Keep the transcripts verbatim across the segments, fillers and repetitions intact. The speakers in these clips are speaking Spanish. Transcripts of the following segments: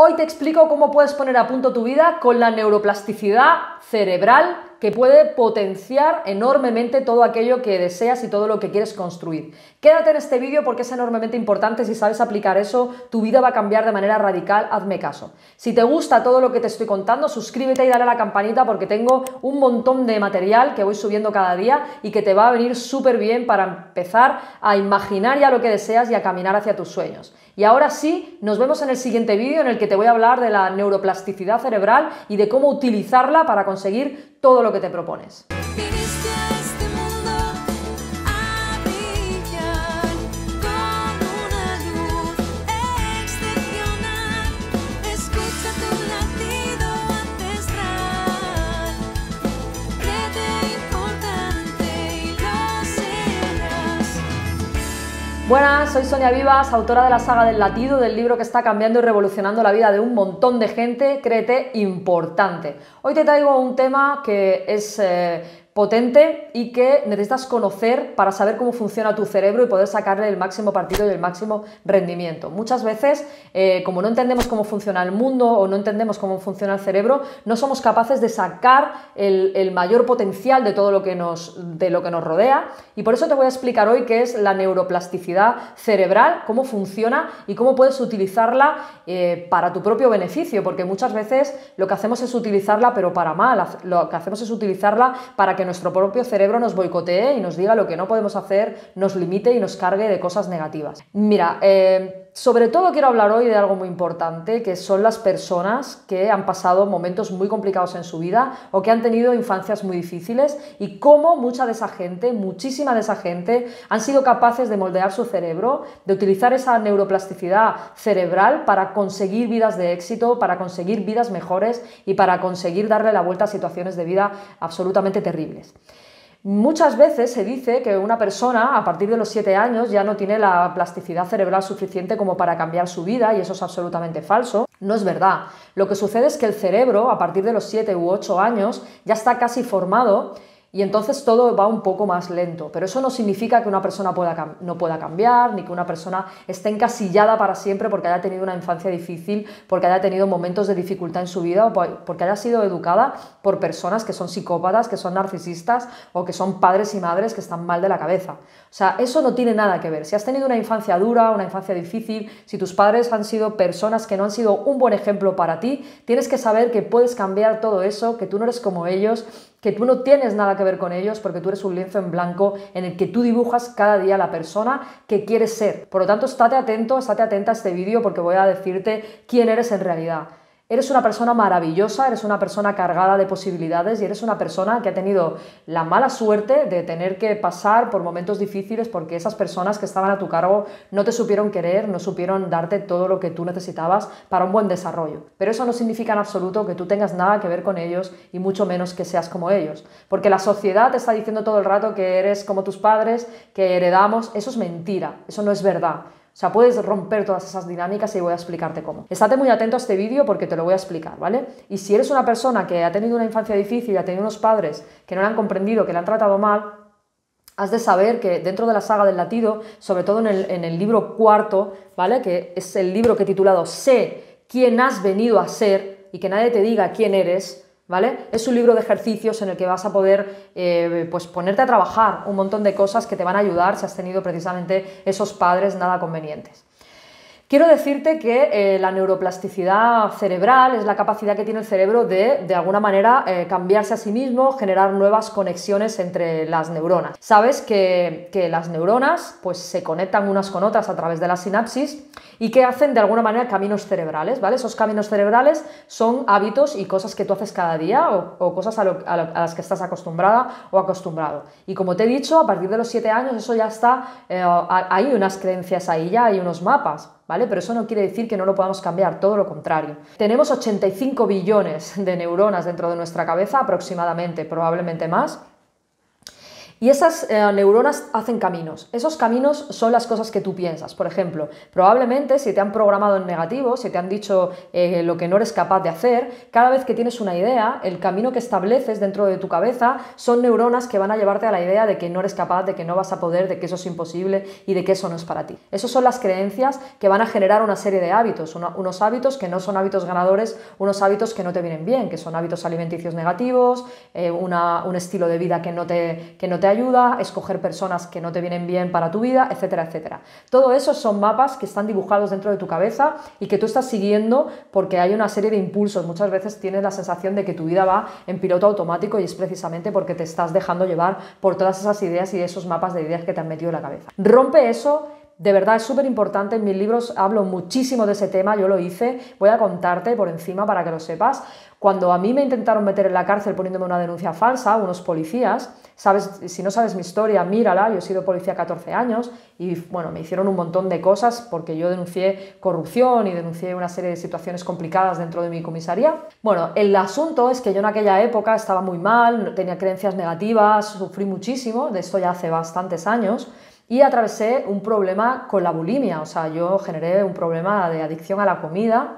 Hoy te explico cómo puedes poner a punto tu vida con la neuroplasticidad cerebral que puede potenciar enormemente todo aquello que deseas y todo lo que quieres construir. Quédate en este vídeo porque es enormemente importante. Si sabes aplicar eso, tu vida va a cambiar de manera radical. Hazme caso. Si te gusta todo lo que te estoy contando, suscríbete y dale a la campanita porque tengo un montón de material que voy subiendo cada día y que te va a venir súper bien para empezar a imaginar ya lo que deseas y a caminar hacia tus sueños. Y ahora sí, nos vemos en el siguiente vídeo en el que te voy a hablar de la neuroplasticidad cerebral y de cómo utilizarla para conseguir todo lo que te propones. Buenas, soy Sonia Vivas, autora de la saga del latido, del libro que está cambiando y revolucionando la vida de un montón de gente, créete, importante. Hoy te traigo un tema que es eh, potente y que necesitas conocer para saber cómo funciona tu cerebro y poder sacarle el máximo partido y el máximo rendimiento. Muchas veces, eh, como no entendemos cómo funciona el mundo o no entendemos cómo funciona el cerebro, no somos capaces de sacar el, el mayor potencial de todo lo que nos, de lo que nos rodea, y por eso te voy a explicar hoy qué es la neuroplasticidad cerebral, cómo funciona y cómo puedes utilizarla eh, para tu propio beneficio, porque muchas veces lo que hacemos es utilizarla pero para mal, lo que hacemos es utilizarla para que nuestro propio cerebro nos boicotee y nos diga lo que no podemos hacer, nos limite y nos cargue de cosas negativas. Mira, eh, sobre todo quiero hablar hoy de algo muy importante, que son las personas que han pasado momentos muy complicados en su vida o que han tenido infancias muy difíciles y cómo mucha de esa gente, muchísima de esa gente, han sido capaces de moldear su cerebro, de utilizar esa neuroplasticidad cerebral para conseguir vidas de éxito, para conseguir vidas mejores y para conseguir darle la vuelta a situaciones de vida absolutamente terribles. Muchas veces se dice que una persona a partir de los siete años ya no tiene la plasticidad cerebral suficiente como para cambiar su vida, y eso es absolutamente falso. No es verdad. Lo que sucede es que el cerebro a partir de los siete u ocho años ya está casi formado y entonces todo va un poco más lento, pero eso no significa que una persona pueda, no pueda cambiar, ni que una persona esté encasillada para siempre porque haya tenido una infancia difícil, porque haya tenido momentos de dificultad en su vida o porque haya sido educada por personas que son psicópatas, que son narcisistas o que son padres y madres que están mal de la cabeza. O sea, eso no tiene nada que ver. Si has tenido una infancia dura, una infancia difícil, si tus padres han sido personas que no han sido un buen ejemplo para ti, tienes que saber que puedes cambiar todo eso, que tú no eres como ellos, que tú no tienes nada que ver con ellos porque tú eres un lienzo en blanco en el que tú dibujas cada día la persona que quieres ser. Por lo tanto, estate atento, estate atenta a este vídeo porque voy a decirte quién eres en realidad. Eres una persona maravillosa, eres una persona cargada de posibilidades y eres una persona que ha tenido la mala suerte de tener que pasar por momentos difíciles porque esas personas que estaban a tu cargo no te supieron querer, no supieron darte todo lo que tú necesitabas para un buen desarrollo. Pero eso no significa en absoluto que tú tengas nada que ver con ellos y mucho menos que seas como ellos. Porque la sociedad te está diciendo todo el rato que eres como tus padres, que heredamos. Eso es mentira, eso no es verdad. O sea, puedes romper todas esas dinámicas y voy a explicarte cómo. Estate muy atento a este vídeo porque te lo voy a explicar, ¿vale? Y si eres una persona que ha tenido una infancia difícil y ha tenido unos padres que no le han comprendido, que le han tratado mal, has de saber que dentro de la saga del latido, sobre todo en el, en el libro cuarto, ¿vale? Que es el libro que he titulado Sé quién has venido a ser y que nadie te diga quién eres, ¿vale? Es un libro de ejercicios en el que vas a poder eh, pues ponerte a trabajar un montón de cosas que te van a ayudar si has tenido precisamente esos padres nada convenientes. Quiero decirte que eh, la neuroplasticidad cerebral es la capacidad que tiene el cerebro de, de alguna manera, eh, cambiarse a sí mismo, generar nuevas conexiones entre las neuronas. Sabes que, que las neuronas pues, se conectan unas con otras a través de la sinapsis y que hacen de alguna manera caminos cerebrales, ¿vale? Esos caminos cerebrales son hábitos y cosas que tú haces cada día o, o cosas a, lo, a, lo, a las que estás acostumbrada o acostumbrado. Y como te he dicho, a partir de los siete años eso ya está, eh, hay unas creencias ahí, ya hay unos mapas, ¿vale? Pero eso no quiere decir que no lo podamos cambiar, todo lo contrario. Tenemos ochenta y cinco billones de neuronas dentro de nuestra cabeza, aproximadamente, probablemente más. Y esas eh, neuronas hacen caminos. Esos caminos son las cosas que tú piensas. Por ejemplo, probablemente si te han programado en negativo, si te han dicho eh, lo que no eres capaz de hacer, cada vez que tienes una idea, el camino que estableces dentro de tu cabeza son neuronas que van a llevarte a la idea de que no eres capaz, de que no vas a poder, de que eso es imposible y de que eso no es para ti. Esas son las creencias que van a generar una serie de hábitos, una, unos hábitos que no son hábitos ganadores, unos hábitos que no te vienen bien, que son hábitos alimenticios negativos, eh, una, un estilo de vida que no te, que no te ayuda, escoger personas que no te vienen bien para tu vida, etcétera, etcétera. Todo eso son mapas que están dibujados dentro de tu cabeza y que tú estás siguiendo porque hay una serie de impulsos. Muchas veces tienes la sensación de que tu vida va en piloto automático y es precisamente porque te estás dejando llevar por todas esas ideas y esos mapas de ideas que te han metido en la cabeza. Rompe eso. De verdad es súper importante, en mis libros hablo muchísimo de ese tema, yo lo hice, voy a contarte por encima para que lo sepas. Cuando a mí me intentaron meter en la cárcel poniéndome una denuncia falsa, unos policías, sabes, si no sabes mi historia, mírala, yo he sido policía catorce años y bueno, me hicieron un montón de cosas porque yo denuncié corrupción y denuncié una serie de situaciones complicadas dentro de mi comisaría. Bueno, el asunto es que yo en aquella época estaba muy mal, tenía creencias negativas, sufrí muchísimo, de esto ya hace bastantes años, y atravesé un problema con la bulimia, o sea, yo generé un problema de adicción a la comida.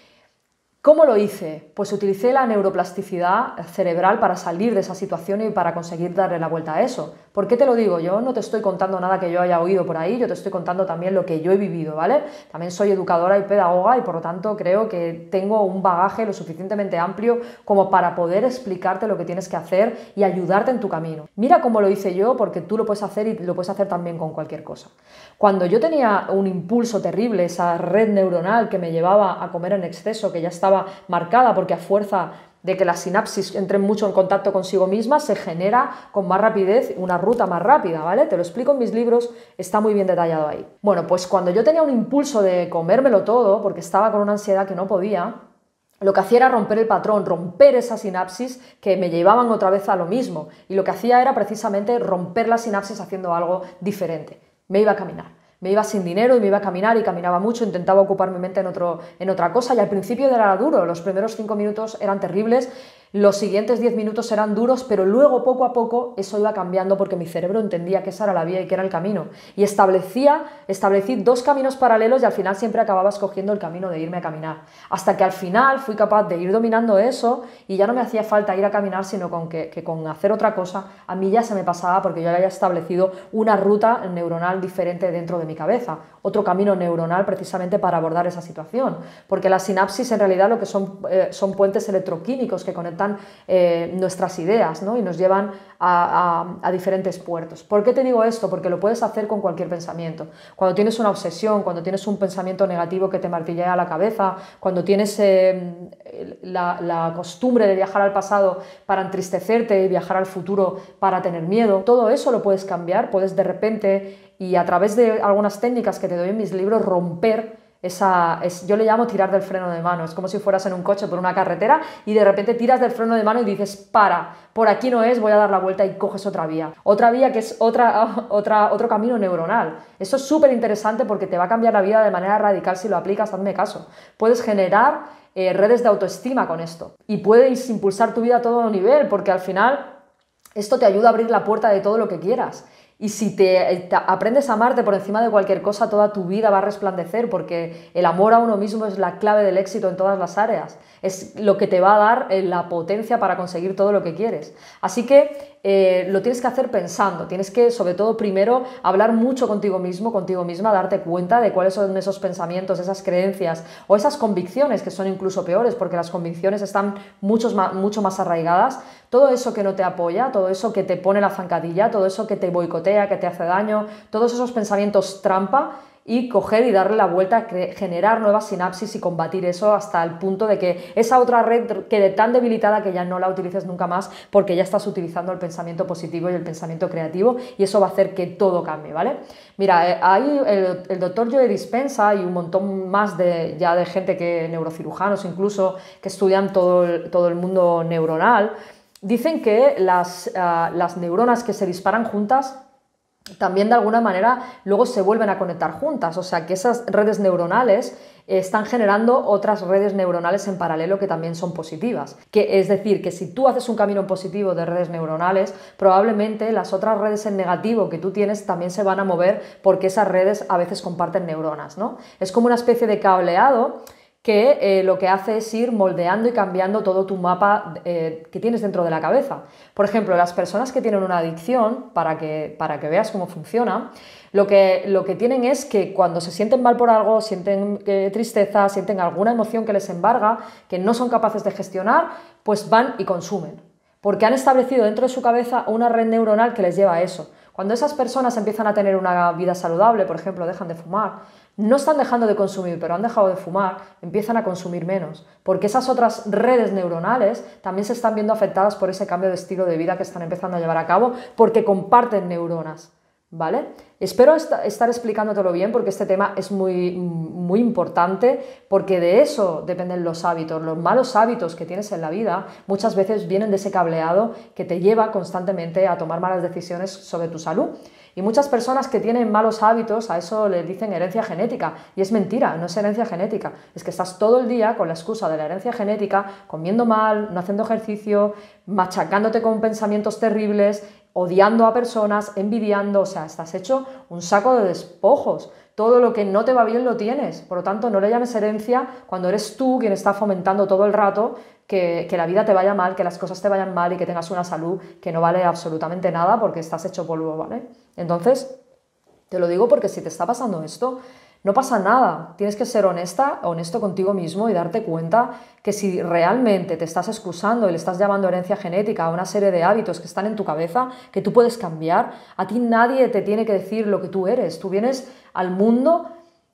¿Cómo lo hice? Pues utilicé la neuroplasticidad cerebral para salir de esa situación y para conseguir darle la vuelta a eso. ¿Por qué te lo digo? Yo no te estoy contando nada que yo haya oído por ahí, yo te estoy contando también lo que yo he vivido, ¿vale? También soy educadora y pedagoga y por lo tanto creo que tengo un bagaje lo suficientemente amplio como para poder explicarte lo que tienes que hacer y ayudarte en tu camino. Mira cómo lo hice yo porque tú lo puedes hacer y lo puedes hacer también con cualquier cosa. Cuando yo tenía un impulso terrible, esa red neuronal que me llevaba a comer en exceso, que ya estaba marcada porque a fuerza de que la sinapsis entre mucho en contacto consigo misma se genera con más rapidez una ruta más rápida, ¿vale? Te lo explico en mis libros, está muy bien detallado ahí. Bueno, pues cuando yo tenía un impulso de comérmelo todo porque estaba con una ansiedad que no podía, lo que hacía era romper el patrón, romper esa sinapsis que me llevaban otra vez a lo mismo y lo que hacía era precisamente romper la sinapsis haciendo algo diferente. Me iba a caminar. Me iba sin dinero y me iba a caminar y caminaba mucho, intentaba ocupar mi mente en, otro, en otra cosa y al principio era duro, los primeros cinco minutos eran terribles, los siguientes diez minutos eran duros, pero luego poco a poco eso iba cambiando porque mi cerebro entendía que esa era la vía y que era el camino y establecía, establecí dos caminos paralelos y al final siempre acababa escogiendo el camino de irme a caminar, hasta que al final fui capaz de ir dominando eso y ya no me hacía falta ir a caminar, sino con que, que con hacer otra cosa a mí ya se me pasaba porque yo había establecido una ruta neuronal diferente dentro de mi cabeza, otro camino neuronal precisamente para abordar esa situación, porque la sinapsis en realidad lo que son, eh, son puentes electroquímicos que conectan eh, nuestras ideas, ¿no? Y nos llevan a, a, a diferentes puertos. ¿Por qué te digo esto? Porque lo puedes hacer con cualquier pensamiento. Cuando tienes una obsesión, cuando tienes un pensamiento negativo que te martillea la cabeza, cuando tienes eh, la, la costumbre de viajar al pasado para entristecerte y viajar al futuro para tener miedo, todo eso lo puedes cambiar, puedes de repente y a través de algunas técnicas que te doy en mis libros romper esa, es, yo le llamo tirar del freno de mano, es como si fueras en un coche por una carretera y de repente tiras del freno de mano y dices para, por aquí no es, voy a dar la vuelta y coges otra vía, otra vía que es otra, otra, otro camino neuronal. Esto es súper interesante porque te va a cambiar la vida de manera radical si lo aplicas, hazme caso. Puedes generar eh, redes de autoestima con esto y puedes impulsar tu vida a todo nivel porque al final esto te ayuda a abrir la puerta de todo lo que quieras. Y si te, te aprendes a amarte por encima de cualquier cosa, toda tu vida va a resplandecer porque el amor a uno mismo es la clave del éxito en todas las áreas. Es lo que te va a dar la potencia para conseguir todo lo que quieres. Así que eh, lo tienes que hacer pensando. Tienes que, sobre todo, primero hablar mucho contigo mismo, contigo misma, darte cuenta de cuáles son esos pensamientos, esas creencias o esas convicciones que son incluso peores porque las convicciones están muchos más, mucho más arraigadas. Todo eso que no te apoya, todo eso que te pone la zancadilla, todo eso que te boicotea, que te hace daño, todos esos pensamientos trampa y coger y darle la vuelta, generar nuevas sinapsis y combatir eso hasta el punto de que esa otra red quede tan debilitada que ya no la utilices nunca más porque ya estás utilizando el pensamiento positivo y el pensamiento creativo y eso va a hacer que todo cambie, ¿vale? Mira, ahí el, el doctor Joe Dispenza y un montón más de, ya de gente que, neurocirujanos incluso, que estudian todo el, todo el mundo neuronal, dicen que las, uh, las neuronas que se disparan juntas también de alguna manera luego se vuelven a conectar juntas, o sea que esas redes neuronales están generando otras redes neuronales en paralelo que también son positivas. Que, es decir, que si tú haces un camino positivo de redes neuronales, probablemente las otras redes en negativo que tú tienes también se van a mover porque esas redes a veces comparten neuronas, ¿no? Es como una especie de cableado que eh, lo que hace es ir moldeando y cambiando todo tu mapa eh, que tienes dentro de la cabeza. Por ejemplo, las personas que tienen una adicción, para que, para que veas cómo funciona, lo que, lo que tienen es que cuando se sienten mal por algo, sienten eh, tristeza, sienten alguna emoción que les embarga, que no son capaces de gestionar, pues van y consumen. Porque han establecido dentro de su cabeza una red neuronal que les lleva a eso. Cuando esas personas empiezan a tener una vida saludable, por ejemplo, dejan de fumar, no están dejando de consumir, pero han dejado de fumar, empiezan a consumir menos, porque esas otras redes neuronales también se están viendo afectadas por ese cambio de estilo de vida que están empezando a llevar a cabo, porque comparten neuronas, ¿vale? Espero est- estar explicándotelo bien, porque este tema es muy, muy importante, porque de eso dependen los hábitos. Los malos hábitos que tienes en la vida muchas veces vienen de ese cableado que te lleva constantemente a tomar malas decisiones sobre tu salud. Y muchas personas que tienen malos hábitos, a eso le dicen herencia genética, y es mentira, no es herencia genética, es que estás todo el día con la excusa de la herencia genética, comiendo mal, no haciendo ejercicio, machacándote con pensamientos terribles, odiando a personas, envidiando, o sea, estás hecho un saco de despojos. Todo lo que no te va bien lo tienes, por lo tanto no le llames herencia cuando eres tú quien está fomentando todo el rato que, que la vida te vaya mal, que las cosas te vayan mal y que tengas una salud que no vale absolutamente nada porque estás hecho polvo, ¿vale? Entonces, te lo digo porque si te está pasando esto, no pasa nada, tienes que ser honesta, honesto contigo mismo y darte cuenta que si realmente te estás excusando y le estás llamando herencia genética a una serie de hábitos que están en tu cabeza, que tú puedes cambiar, a ti nadie te tiene que decir lo que tú eres, tú vienes al mundo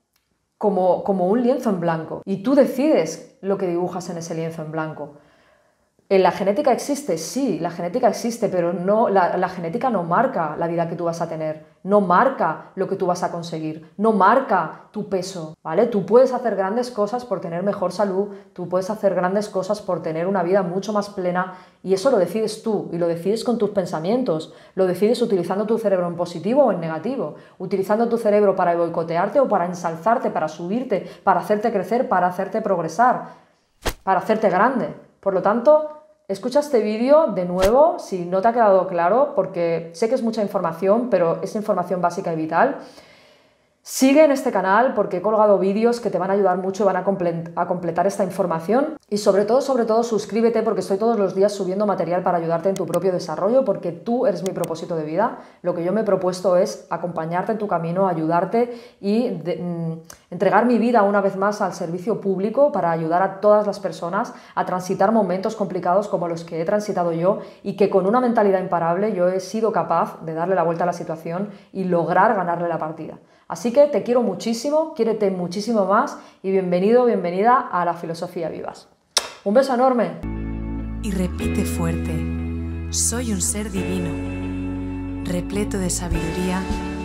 como, como un lienzo en blanco y tú decides lo que dibujas en ese lienzo en blanco. ¿La genética existe? Sí, la genética existe, pero no, la, la genética no marca la vida que tú vas a tener, no marca lo que tú vas a conseguir, no marca tu peso, ¿vale? Tú puedes hacer grandes cosas por tener mejor salud, tú puedes hacer grandes cosas por tener una vida mucho más plena y eso lo decides tú y lo decides con tus pensamientos, lo decides utilizando tu cerebro en positivo o en negativo, utilizando tu cerebro para boicotearte o para ensalzarte, para subirte, para hacerte crecer, para hacerte progresar, para hacerte grande. Por lo tanto, escucha este vídeo de nuevo si no te ha quedado claro, porque sé que es mucha información, pero es información básica y vital. Sigue en este canal porque he colgado vídeos que te van a ayudar mucho y van a, comple- a completar esta información. Y sobre todo, sobre todo, suscríbete porque estoy todos los días subiendo material para ayudarte en tu propio desarrollo, porque tú eres mi propósito de vida. Lo que yo me he propuesto es acompañarte en tu camino, ayudarte y de, mm, entregar mi vida una vez más al servicio público para ayudar a todas las personas a transitar momentos complicados como los que he transitado yo y que con una mentalidad imparable yo he sido capaz de darle la vuelta a la situación y lograr ganarle la partida. Así que te quiero muchísimo, quiérete muchísimo más y bienvenido, bienvenida a la Filosofía Vivas. Un beso enorme. Y repite fuerte, soy un ser divino, repleto de sabiduría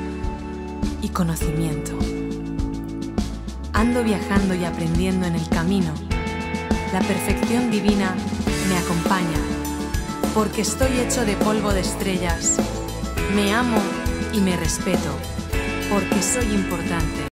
y conocimiento. Ando viajando y aprendiendo en el camino. La perfección divina me acompaña, porque estoy hecho de polvo de estrellas. Me amo y me respeto, porque soy importante.